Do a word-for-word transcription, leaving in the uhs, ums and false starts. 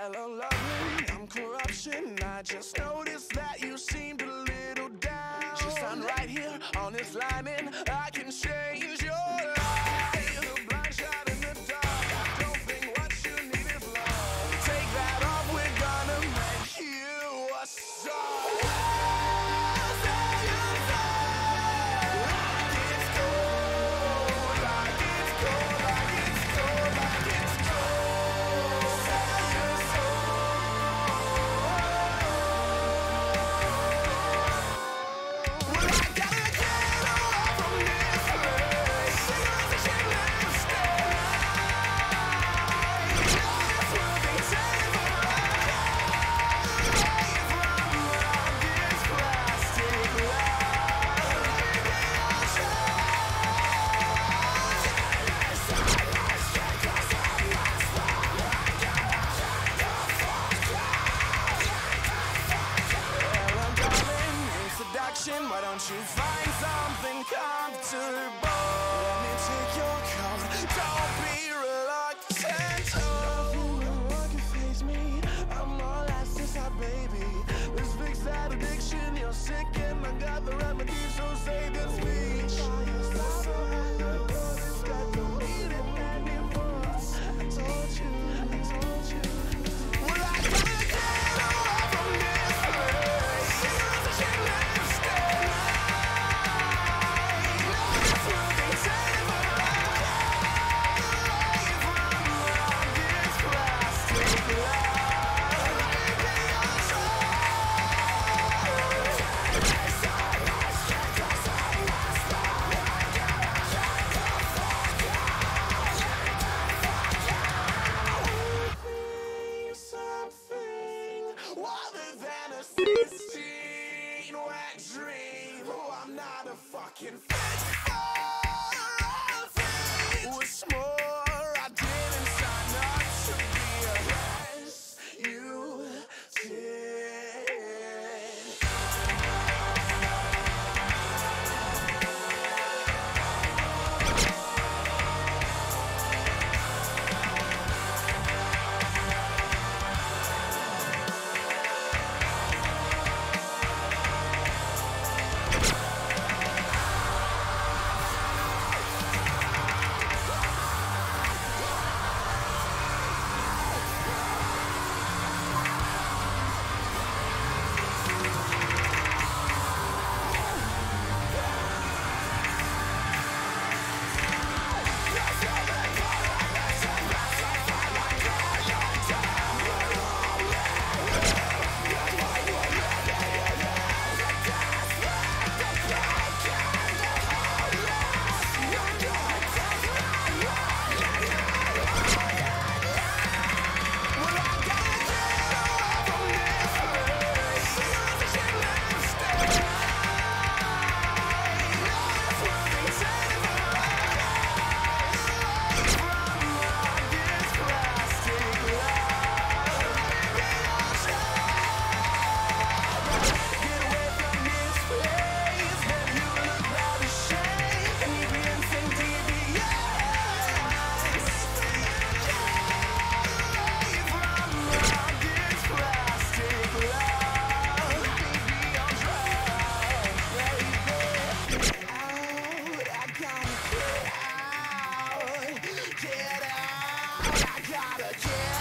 Hello, lovely, I'm corruption. I just noticed that you seemed a little down. Just sign right here on this line and I can change your life. A blind shot in the dark. Don't think what you need is love. Take that off, we're gonna make you a star. Why don't you find something comfortable? Let me take your coat. Don't be reluctant. Nothing wrong can faze me. I'm all elastic, baby. Let's fix that addiction. You're sick and I got the remedy, so say the speech. I told you, I told you. Well, I gotta get away from this place. sixteen wet dream. Oh, I'm not a fucking fit for a thing. What's more, I didn't sign up to be a yes, you did. Get out, I gotta get